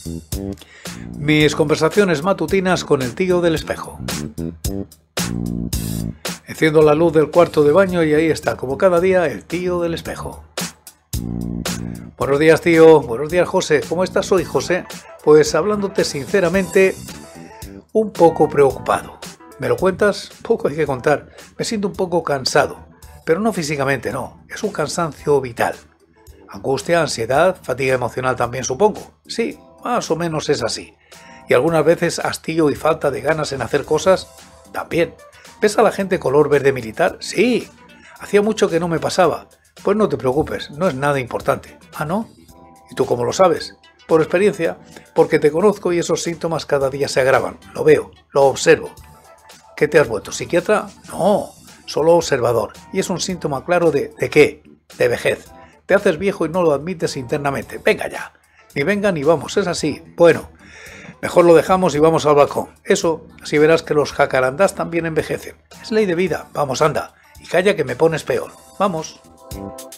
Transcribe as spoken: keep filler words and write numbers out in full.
Mis conversaciones matutinas con el tío del espejo. Enciendo la luz del cuarto de baño y ahí está, como cada día, el tío del espejo. Buenos días, tío. Buenos días, José. ¿Cómo estás hoy, José? Pues hablándote sinceramente, un poco preocupado. ¿Me lo cuentas? Poco hay que contar. Me siento un poco cansado, pero no físicamente, no. Es un cansancio vital. Angustia, ansiedad, fatiga emocional también, supongo. Sí, más o menos es así. Y algunas veces hastío y falta de ganas en hacer cosas, también. ¿Ves a la gente color verde militar? Sí. Hacía mucho que no me pasaba. Pues no te preocupes, no es nada importante. ¿Ah, no? ¿Y tú cómo lo sabes? Por experiencia, porque te conozco y esos síntomas cada día se agravan. Lo veo, lo observo. ¿Qué te has vuelto? ¿Psiquiatra? No, solo observador. Y es un síntoma claro de... ¿de qué? De vejez. Te haces viejo y no lo admites internamente. Venga ya. Ni venga ni vamos, es así. Bueno, mejor lo dejamos y vamos al balcón. Eso, así verás que los jacarandás también envejecen. Es ley de vida. Vamos, anda. Y calla que me pones peor. Vamos.